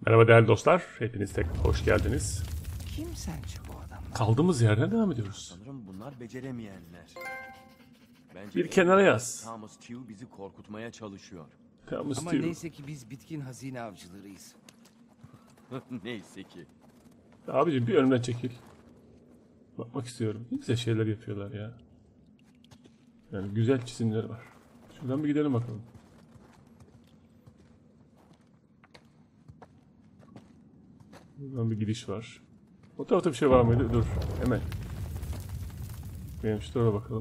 Merhaba değerli dostlar. Hepiniz tek hoş geldiniz. Kim sence bu adamlar? Kaldığımız yerden devam ediyoruz. Sanırım bunlar beceremeyenler. Bence Bir kenara yaz. Thomas Q bizi korkutmaya çalışıyor. Thomas Ama Q. neyse ki biz bitkin hazine avcılarıyız. Neyse ki. Abicim bir önümden çekil. Bakmak istiyorum. Ne güzel şeyler yapıyorlar ya. Yani güzel çizimler var. Şuradan bir gidelim bakalım. Buradan bir gidiş var. O tarafta bir şey var mıydı? Dur. Hemen. Benim şu tarafa bakalım.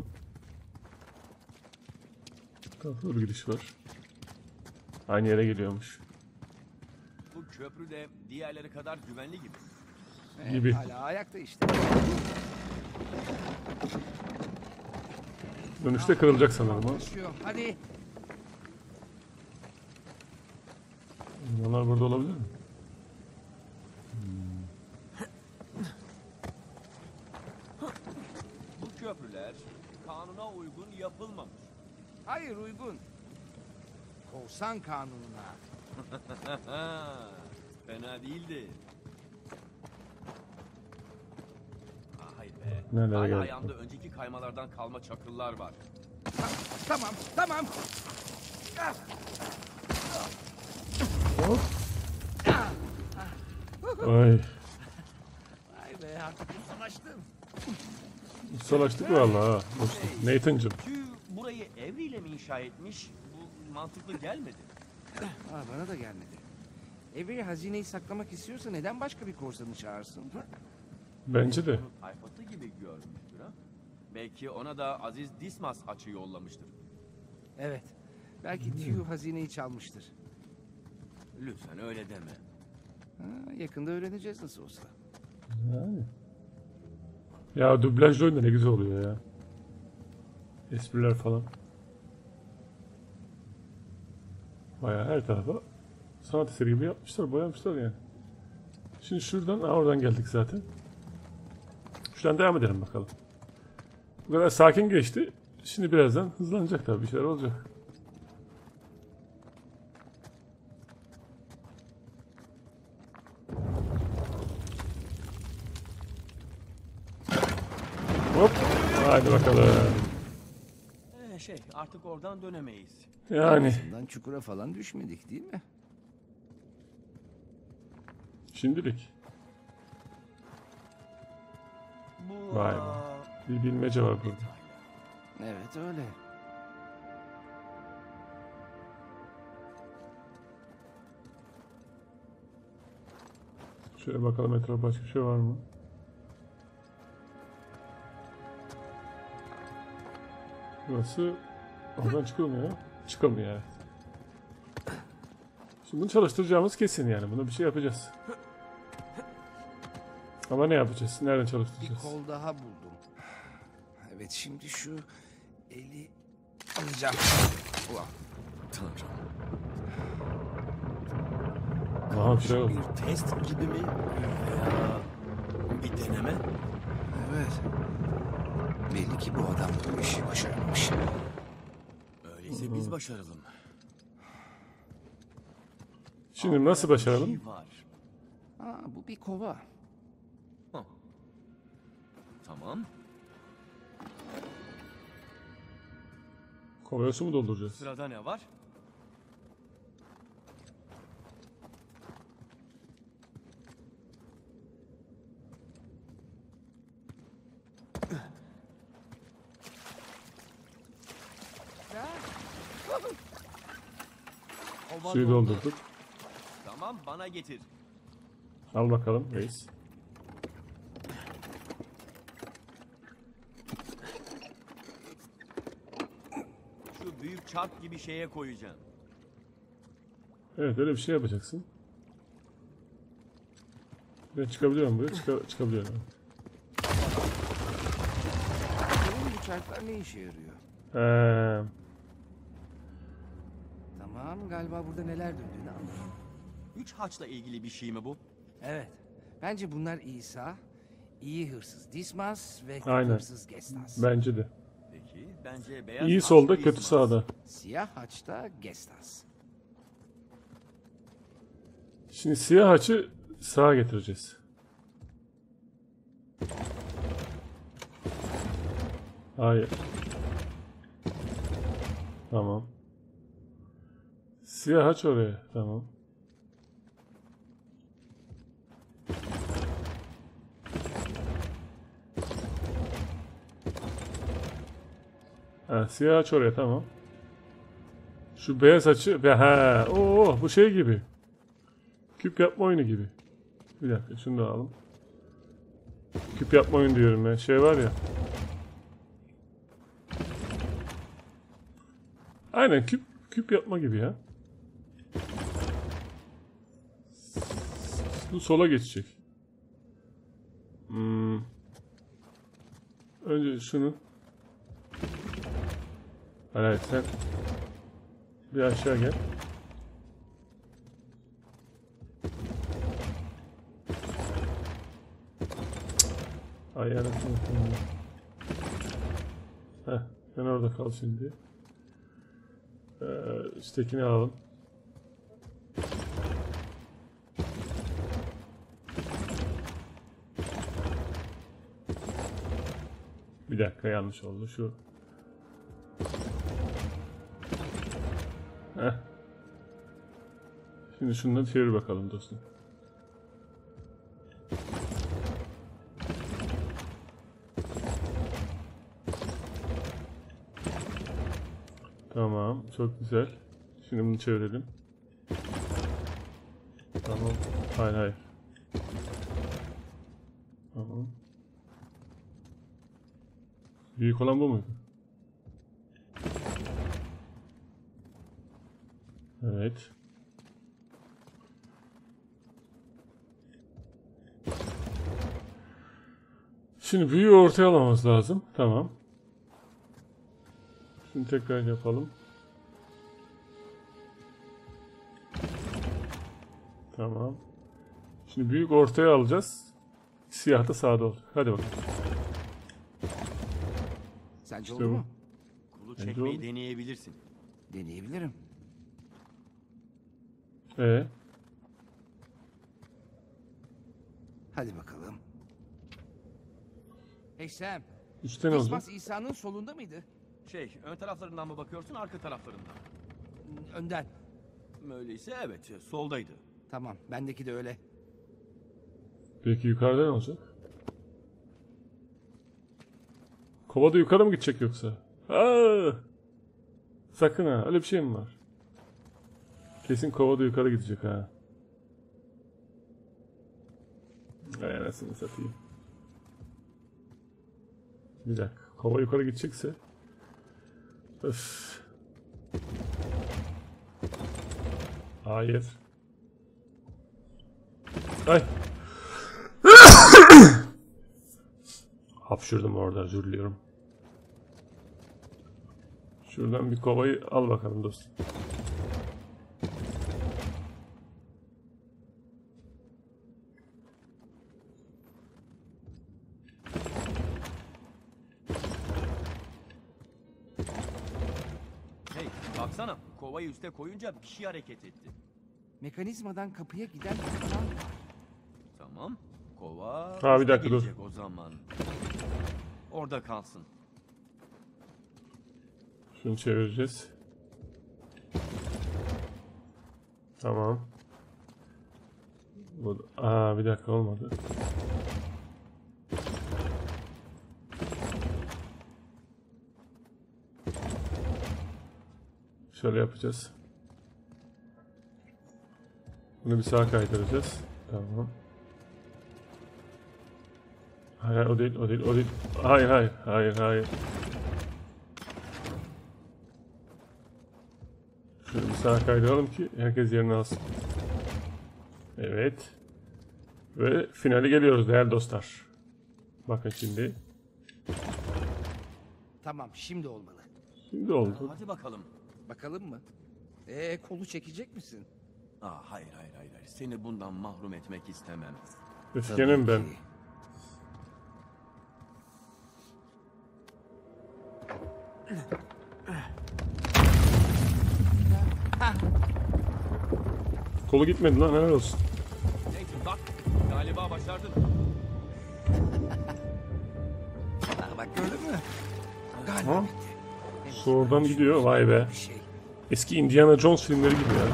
Bu tarafta bir gidiş var. Aynı yere geliyormuş. Bu köprü de diğerleri kadar güvenli gibi. Gibi. Hala ayakta işte. Dönüşte kırılacak sanırım o. Koşuyor. Hadi. Onlar burada olabilir mi? Bu köprüler kanuna uygun yapılmamış. Hayır uygun. Korsan kanununa. Fena değildi. Hayır be. Nerelere Hala geldik? ayağımda önceki kaymalardan kalma çakıllar var. Tamam. Ay. Vay be artık ustalaştım. Ustalaştık vallahi ha. Dostum. Nathan'cım. Q burayı evriyle mi inşa etmiş? Bu mantıklı gelmedi. Bana da gelmedi. Avery hazineyi saklamak istiyorsa neden başka bir korsanı çağırsın? Bence de. Onu tayfası gibi görmüştür ha. Belki ona da Aziz Dismas haçı yollamıştır. Evet. Belki Tew hazineyi çalmıştır. Lütfen öyle deme. Yakında öğreneceğiz nasıl olsa. Yani. Ya dublajlı oyunda ne güzel oluyor ya. Espriler falan. Bayağı her tarafa sanat eseri gibi yapmışlar, boyamışlar yani. Şimdi şuradan, oradan geldik zaten. Şuradan devam edelim bakalım. Bu kadar sakin geçti. Şimdi birazdan hızlanacak tabii, bir şeyler olacak. Hop, haydi bakalım. Artık oradan dönemeyiz. Yani Bundan çukura falan düşmedik değil mi? şimdilik. Bu Vay be. Bir bilmece var burada. Evet öyle. Şöyle bakalım etrafta başka bir şey var mı? Burası oradan çıkılmıyor. Çıkamıyor evet. Şimdi bunu çalıştıracağımız kesin yani. Buna bir şey yapacağız. Ama ne yapacağız? Nereden Bir çalıştıracağız? kol daha buldum. Evet şimdi şu eli alacağım. Ulan. Tanrım. Aha bir şey oldu. Bir test gibi mi? Veya bir deneme? Evet. Belli ki bu adam bu işi başarmış. Öyleyse biz başaralım. Şimdi nasıl Bir başaralım? şey var. Bu bir kova. Tamam. Kovaya su mu dolduracağız? Sırada ne var? Kova Suyu doldu. doldurduk. Tamam, bana getir. Al bakalım reis. Şu büyük çark gibi şeye koyacağım. Evet öyle bir şey yapacaksın. Ben çıkabiliyorum buraya. Çıkabiliyorum. Benim bu çarklar ne işe yarıyor? Ee, Tamam galiba burada neler döndüğünü anladım. Üç haçla ilgili bir şey mi bu? Evet. Bence bunlar İsa, iyi hırsız Dismas ve kötü Aynen. hırsız Gestas. bence de. Peki, bence beyaz İyi haç solda, kötü Dismas. sağda. Siyah haçta Gestas. Şimdi siyah haçı sağa getireceğiz. Hayır. Tamam. Siyah haç oraya. Tamam. Ha, siyah haç oraya. Tamam. Şu beyaz haçı. Ha, bu şey gibi. Küp yapma oyunu gibi. Bir dakika şunu da alalım. Küp yapma oyunu diyorum ben. Şey var ya. Aynen küp yapma gibi ya. Bu sola geçecek. Önce şunu. Hayır sen bir aşağı gel. Ay anasını. Heh, sen orada kal şimdi. Üsttekini alalım. Bir dakika yanlış oldu şu. Heh. Şimdi şundan çevir bakalım dostum. Tamam, çok güzel. Şimdi bunu çevirelim. Tamam. Hayır. Tamam. Büyük olan bu muydu? Evet. Şimdi büyüğü ortaya almamız lazım. Tamam. Şimdi tekrar yapalım. Tamam. Şimdi büyük ortaya alacağız. Siyah da sağda olacak. Hadi bakalım. Sence İşte oldu bu. mu? Kolu Bence çekmeyi olur. deneyebilirsin. Deneyebilirim. Hadi bakalım. Hey Sam, Üstte ne olacak? Dismas İsa'nın solunda mıydı? Ön taraflarından mı bakıyorsun, arka taraflarından? Önden. Öyleyse evet, soldaydı. Tamam, bendeki de öyle. Peki yukarıda ne olacak? Kova da yukarı mı gidecek yoksa? Aa! Sakın ha, öyle bir şey mi var? Kesin kova da yukarı gidecek ha. Ay anasını satayım. Bir dakika, kova yukarı gidecekse. Öf. Hayır. Ay. Hapşırdım orada, özür diliyorum. Şuradan bir kovayı al bakalım dostum. Hey, baksana, kovayı üste koyunca bir şey hareket etti. Mekanizmadan kapıya giden bir kanal var. Tamam, kova Ha, bir üste dakika, dur. gelecek o zaman. Orada kalsın. Şunu çevireceğiz. Tamam. Bu, bir dakika olmadı. Şöyle yapacağız. Bunu bir sağa kaydıracağız. Tamam. Hayır, o değil. Hayır. Şöyle bir sağa kaydıralım ki herkes yerini alsın. Evet. Ve finale geliyoruz değerli dostlar. Bakın şimdi. Tamam, şimdi olmalı. Şimdi oldu. Hadi bakalım. Bakalım mı? Kolu çekecek misin? Hayır. Seni bundan mahrum etmek istemem. Öfkenim ben. Tabii ki. Kolu gitmedi lan, helal olsun. Nathan bak, galiba başardın. Bak gördün mü? Galiba Ha? bitti. Su oradan gidiyor, vay be. Bir şey. Eski Indiana Jones filmleri gibi ya.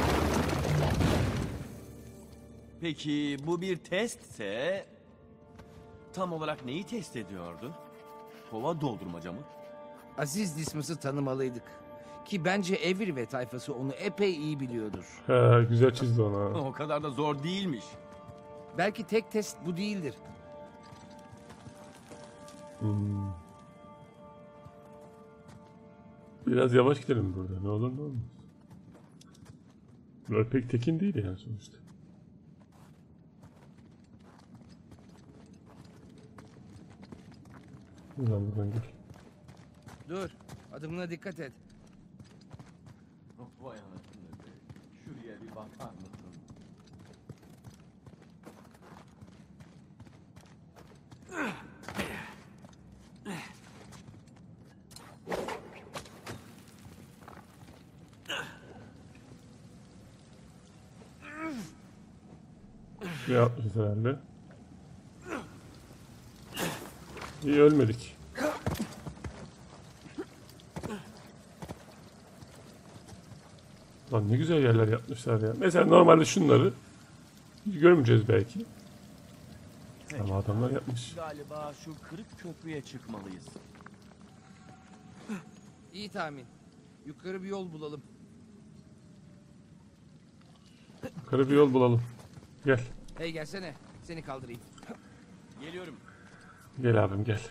Peki bu bir testse... Tam olarak neyi test ediyordu? Kova doldurmaca mı? Aziz Dismas'ı tanımalıydık. Ki bence Avery ve tayfası onu epey iyi biliyordur. He, güzel çizdi onu ha. O kadar da zor değilmiş. Belki tek test bu değildir. Biraz yavaş gidelim burada, ne olur ne olmaz. Bunlar pek tekin değil yani sonuçta. Buradan gel. Dur. Adımına dikkat et. Vay anasını be. Şuraya bir bakar mısın? Ne yapmışız herhalde? İyi, ölmedik. Lan ne güzel yerler yapmışlar ya. Mesela normalde şunları görmeyeceğiz belki. Ama adamlar yapmış. Galiba şu kırık köprüye çıkmalıyız. İyi tahmin. Yukarı bir yol bulalım. Yukarı bir yol bulalım. Gel. Hey gelsene. Seni kaldırayım. Geliyorum. Gel abim gel.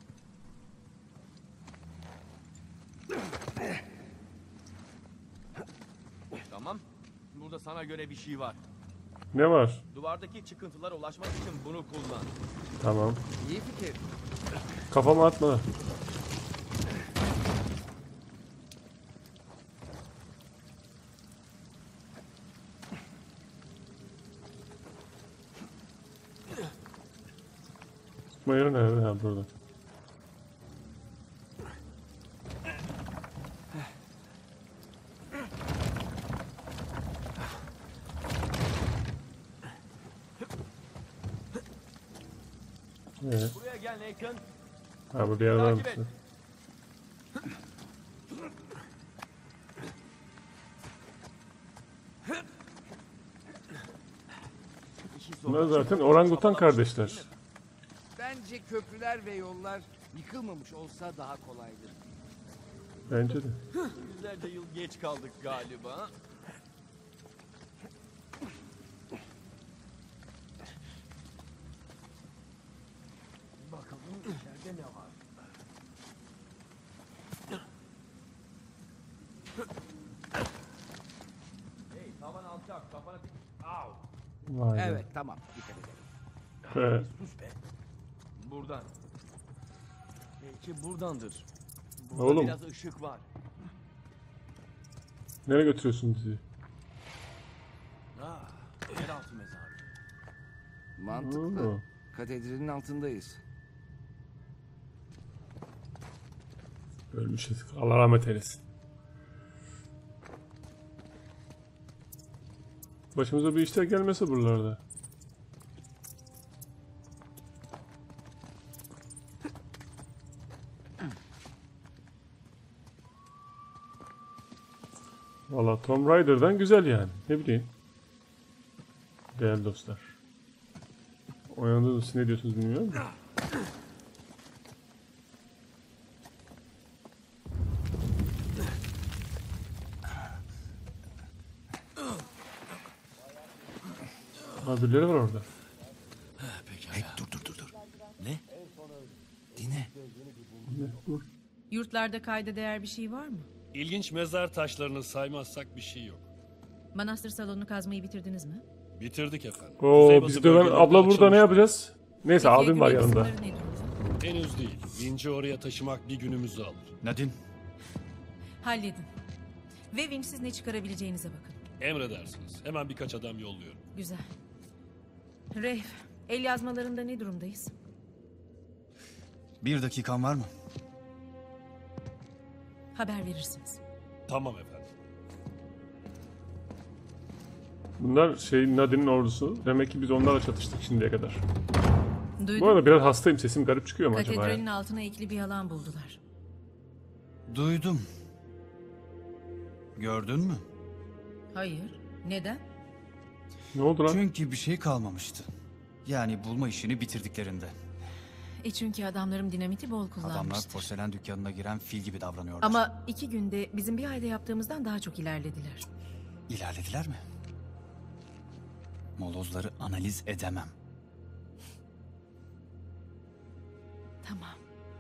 Tamam. Burada sana göre bir şey var. Ne var? Duvardaki çıkıntılara ulaşmak için bunu kullan. Tamam. İyi fikir. Kafama atma. Tutma yeri nerede? Ha, burada. Evet. Buraya gel Nathan. Ha, burada yer var mı? Takip et. Bunlar zaten orangutan kardeşler. Bence köprüler ve yollar yıkılmamış olsa daha kolaydır. Bence de. Yüzlerce yıl geç kaldık galiba. Bakalım içeride ne var? Hey, tavan alçak, kafana dik. Au! Vay be. Evet tamam. Dikkat edelim. Evet. Sus be. Buradan. Belki buradandır. Burada Oğlum. biraz ışık var. Nereye götürüyorsun bizi? Ah, yeraltı mezarı. Mantıklı. Oo. Katedralin altındayız. Ölmüşüz. Allah rahmet eylesin. Başımıza bir işler gelmese buralarda. Valla Tomb Raider'dan güzel yani. Ne bileyim. Değerli dostlar. Oynadığınız için ne diyorsunuz bilmiyorum da. Ha, birileri var orada. Hey dur. Ne? Dine. Yurtlarda kayda değer bir şey var mı? İlginç mezar taşlarını saymazsak bir şey yok. Manastır salonunu kazmayı bitirdiniz mi? Bitirdik efendim. Oo, Kuzeybatı bizi döven bölgelerinde abla burada açılmış. ne yapacağız? Neyse, Peki, abim var güney yanında. kısımları ne durumda? Henüz değil. Vinci oraya taşımak bir günümüzü alır. Nadine, Halledin. Ve vinçsiz ne çıkarabileceğinize bakın. Emredersiniz. Hemen birkaç adam yolluyorum. Güzel. Rafe, el yazmalarında ne durumdayız? 1 dakikan var mı? Haber verirsiniz. Tamam efendim. Bunlar Nadine'in ordusu. Demek ki biz onlarla çatıştık şimdiye kadar. Duydun Bu mu? arada biraz hastayım. Sesim garip çıkıyor mu acaba ya? Katedralin altına ekli bir alan buldular. Duydum. Gördün mü? Hayır. Neden? Ne oldu lan? Çünkü bir şey kalmamıştı. Yani bulma işini bitirdiklerinde. Çünkü adamlarım dinamiti bol Adamlar kullanmıştır. porselen dükkanına giren fil gibi davranıyorlar. Ama 2 günde bizim bir ayda yaptığımızdan daha çok ilerlediler. İlerlediler mi? Molozları analiz edemem. Tamam.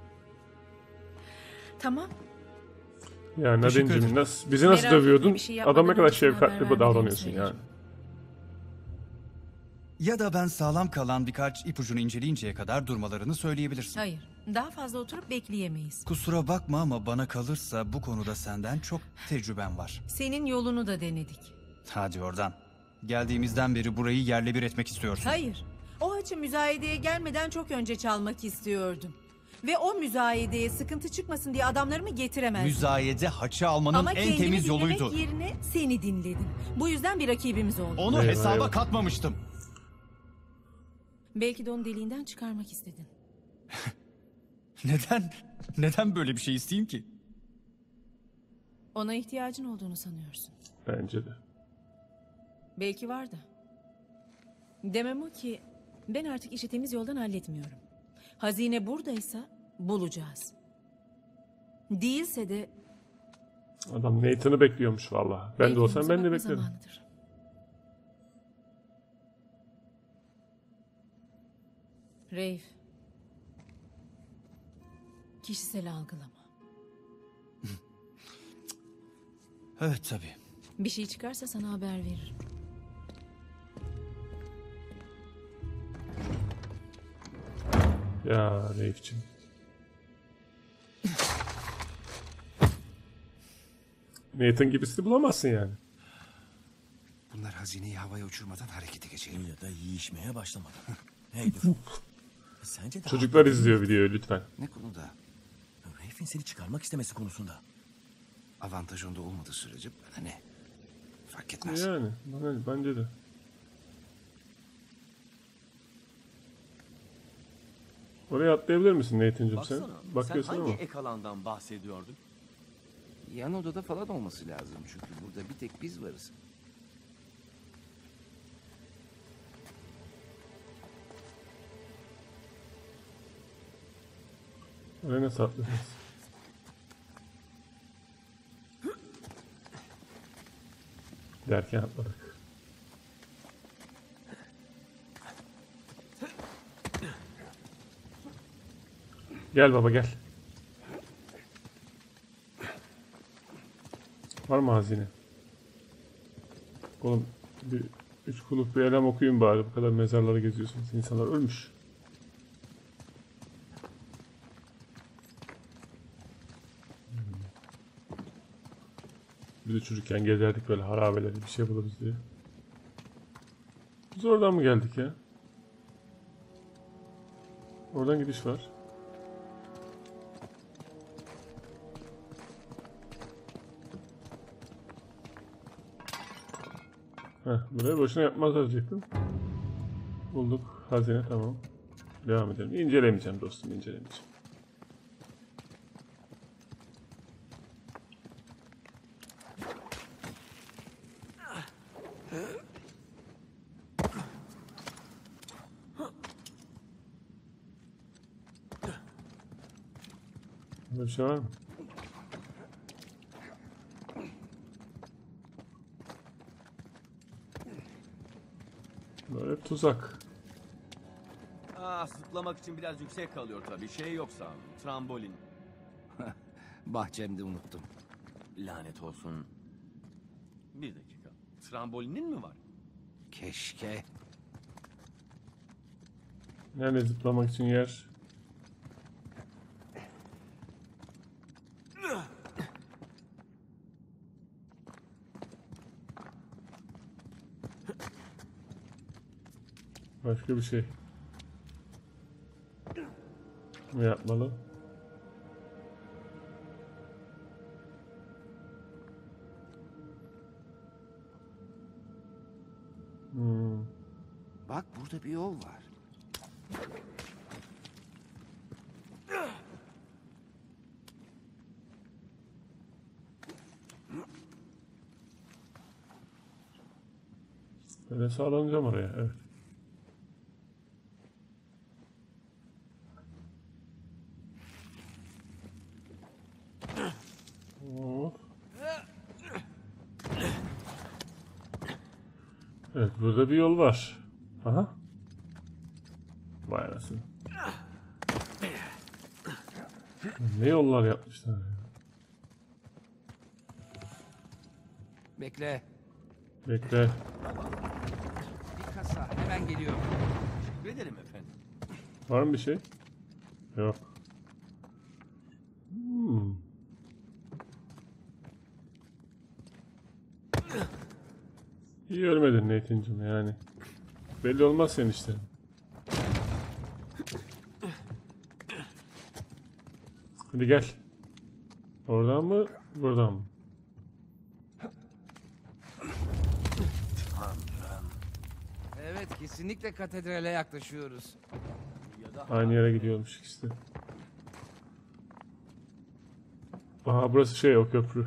Tamam. Ya Teşekkür Nadine'cim ederim. bizi nasıl Merak etme, dövüyordun? bir şey yapmadan Adam ne kadar önce sana şefkatli haber bir vermediğimi davranıyorsun yani. söyleyeceğim. Ya da ben sağlam kalan birkaç ipucunu inceleyinceye kadar durmalarını söyleyebilirsin. Hayır. Daha fazla oturup bekleyemeyiz. Kusura bakma ama bana kalırsa bu konuda senden çok tecrüben var. Senin yolunu da denedik. Hadi oradan. Geldiğimizden beri burayı yerle bir etmek istiyorsun. Hayır. O haçı müzayedeye gelmeden çok önce çalmak istiyordum. Ve o müzayedeye sıkıntı çıkmasın diye adamlarımı getiremezdim. Müzayede haçı almanın Ama en kendimi temiz dinlemek yoluydu. yerine seni dinledim. Bu yüzden bir rakibimiz oldu. Onu Eyvah, hesaba eyvah. katmamıştım. Belki de onu deliğinden çıkarmak istedin. Neden? Neden böyle bir şey isteyeyim ki? Ona ihtiyacın olduğunu sanıyorsun. Bence de. Belki var da. Demem o ki ben artık işi temiz yoldan halletmiyorum. Hazine buradaysa bulacağız. Değilse de Adam Nathan'ı bekliyormuş valla. Ben de belki olsam bize ben de bakma beklerim. zamanıdır. Reif. Kişisel algılama. Evet tabii. Bir şey çıkarsa sana haber veririm. Ya Reif'cim. Nathan gibisini bulamazsın yani. Bunlar hazineyi havaya uçurmadan harekete geçelim. Ya da yiyişmeye başlamadan. Hey dur. Sence de Çocuklar izliyor videoyu lütfen. Ne konuda? Rafe'in seni çıkarmak istemesi konusunda. Avantaj onda olmadığı sürece bana ne? Fark etmez. Yani bence de. Oraya atlayabilir misin Nathan'cığım sen? Baksana, sen Bakıyorsun hangi ama. ek alandan bahsediyordun? Yan odada falan olması lazım çünkü burada bir tek biz varız. Oraya nasıl atlayacağız? Derken atladık. Gel baba gel. Var mı hazine? Oğlum bir üç kuluk bir elem okuyun bari. Bu kadar mezarları geziyorsunuz. İnsanlar ölmüş. Biz de çocukken gezerdik böyle harabeleri bir şey buluruz diye. Biz oradan mı geldik ya? Oradan gidiş var. Heh, buraya boşuna yapmazlar diyecektim. Bulduk. Hazine tamam. Devam edelim. İncelemeyeceğim dostum, incelemeyeceğim. Burada bir şey var mı? Böyle tuzak. Zıplamak için biraz yüksek kalıyor tabii. Şey yoksa trambolin. Bahçemde unuttum. Lanet olsun. Bir dakika. Trambolinin mi var? Keşke. Nerede zıplamak için yer? Başka bir şey. Ne yapmalı? Bak burada bir yol var. Böyle sağlanacağım oraya. Evet. Oh. Evet, burada bir yol var. Aha. Vay anasını. Ne yollar yapmışlar ya. Bekle. Bekle. Bir kasa hemen geliyor. Teşekkür ederim efendim. Var mı bir şey? Yok. Hmm. İyi ölmedin Nathan'cığım yani. Belli olmaz senin işte. Hadi gel. Oradan mı? Buradan mı? Evet, kesinlikle katedrale yaklaşıyoruz. Ya da Aynı yere gidiyormuş ikisi de. Aha burası şey, o köprü.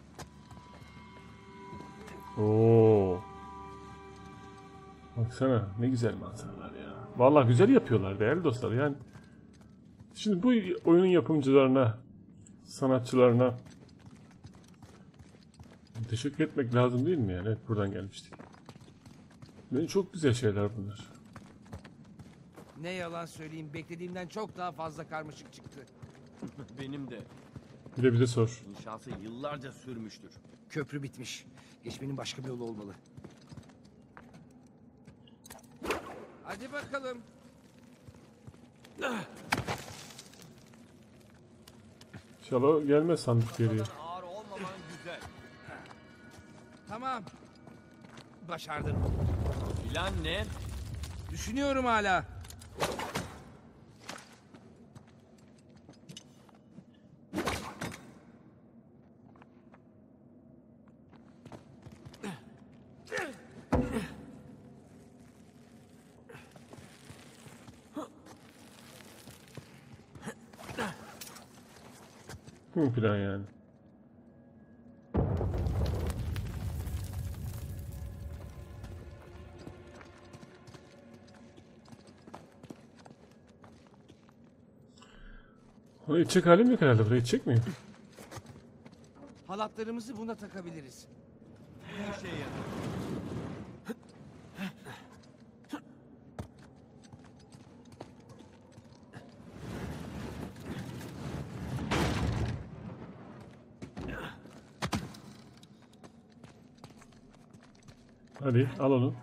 Oo. Baksana ne güzel manzaralar ya. Vallahi güzel yapıyorlar değerli dostlar yani. Şimdi bu oyunun yapımcılarına, sanatçılarına teşekkür etmek lazım değil mi yani? Evet, buradan gelmiştik. Benim çok güzel şeyler bunlar. Ne yalan söyleyeyim, beklediğimden çok daha fazla karmaşık çıktı. benim de. Bir de bize sor. İnşası yıllarca sürmüştür. Köprü bitmiş. Geçmenin başka bir yolu olmalı. Hadi bakalım. İnşallah gelmez sandık geriye. Ağır olmaman güzel. Tamam. Başardım. Plan ne? Düşünüyorum hala. Bu plan yani. Onu içecek halim yok herhalde. Buraya içecek miyim? Halatlarımızı buna takabiliriz. Bir şey yarar. Hadi al onu.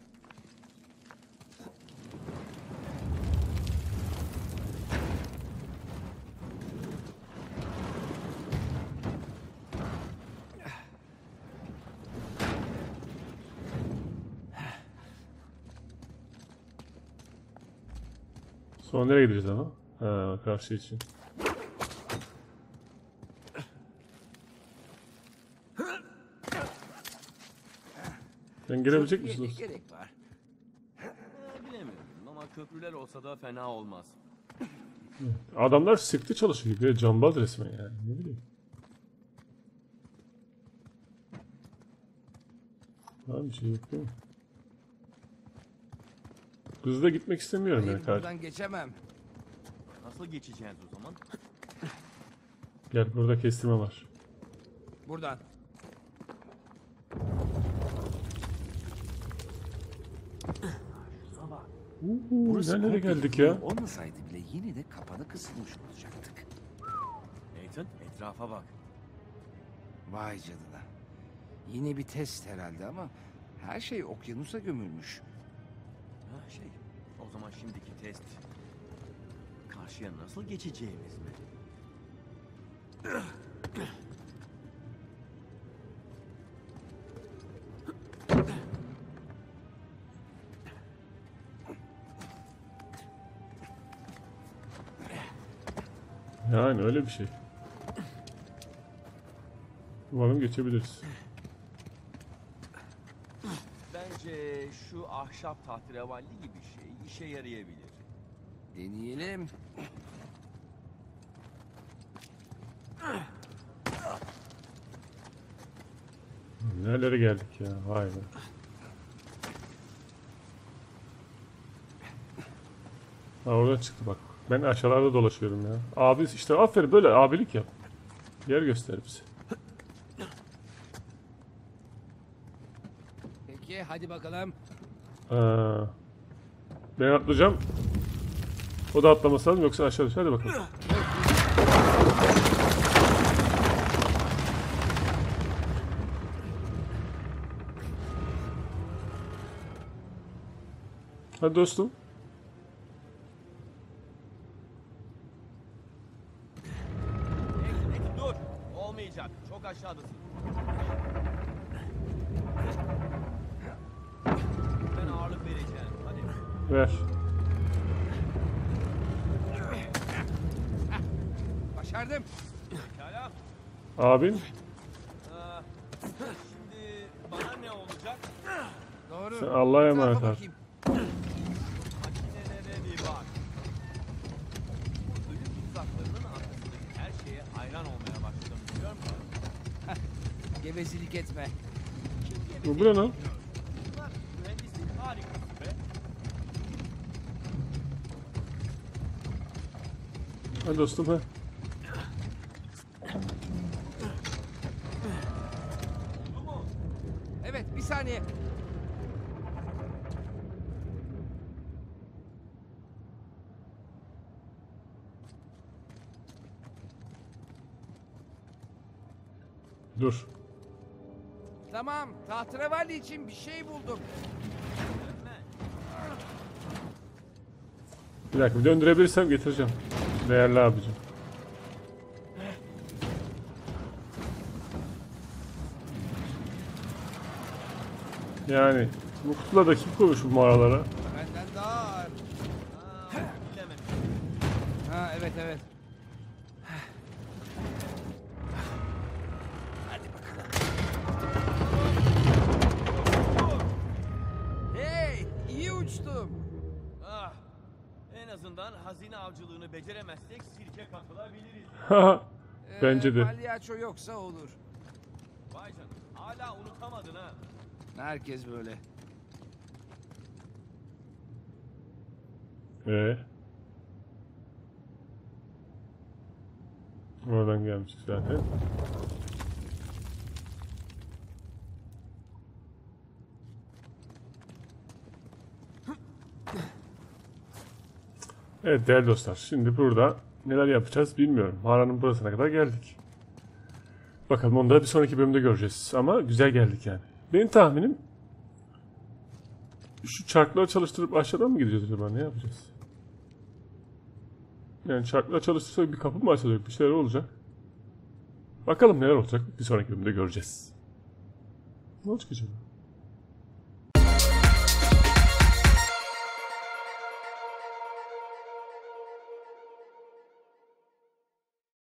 Sonra nereye gideceğiz ama? Ha, karşı için. Sen girebilecek misin Köprüye ne dostum? gerek var? Bilemiyorum ama köprüler olsa da fena olmaz. Adamlar sıktı çalışıyor gibi. Cambaz resmen yani. Ne bileyim. Var bir şey yok değil mi? Hızla gitmek istemiyorum Hayır, yani karşı. buradan geçemem. Nasıl geçeceğiz o zaman? Gel, burada kestirme var. Buradan. Nereye geldik ya? Olmasaydı bile yine de kapana kısılmış olacaktık. Nathan, etrafa bak. Vay canına. Yine bir test herhalde ama her şey okyanusa gömülmüş. Ha o zaman şimdiki test. Karşıya nasıl geçeceğimiz mi? Yani öyle bir şey. Umarım geçebiliriz. Bence Bence şu ahşap tahterevalli gibi şey işe yarayabilir. Deneyelim. Nerelere geldik ya? Vay be. Ha, oradan çıktı bak. Ben aşağılarda dolaşıyorum ya. Abi işte aferin, böyle abilik yap. Yer göster bize. Peki hadi bakalım. Ben atlayacağım. O da atlaması lazım, yoksa aşağı düşer. Hadi bakalım. Hadi dostum. Hey, dur. Olmayacak. Çok aşağıdasın. Ben ağırlık vereceğim. Hadi. Ver. Başardım. Pekala. Abin. Şimdi bana ne olacak? Doğru. Sen Allah'a emanet Tarafa ol. bakayım. Makinelere bir bak. Bu ölüm tuzaklarının arkasındaki her şeye hayran olmaya başladım, biliyor musun? Gevezelik etme. Bu ne lan? Bunlar mühendislik harikası be. Hadi dostum ha. Bu mu? Evet, bir saniye. Dur. Tamam, tahterevalli için bir şey buldum. Bir dakika, bir döndürebilirsem getireceğim. Değerli abicim. Yani bu kutularda kim koymuş bu mağaralara? Benden daha ağır. Bilemedim. Ha, evet. Hey, iyi uçtum. Ah, en azından hazine avcılığını beceremezsek sirke katılabiliriz. Bence de. Palyaço yoksa olur. Vay canına, hala unutamadın ha. Herkes böyle. Oradan gelmiştik zaten. Evet değerli dostlar, şimdi burada neler yapacağız bilmiyorum. Mağaranın burasına kadar geldik. Bakalım onu da bir sonraki bölümde göreceğiz. Ama güzel geldik yani. Benim tahminim şu çarkları çalıştırıp aşağıdan mı gideceğiz acaba? Ne yapacağız? Yani çarkları çalıştırsak bir kapı mı açılacak? Bir şeyler olacak. Bakalım neler olacak. Bir sonraki bölümde göreceğiz. Ne olacak acaba?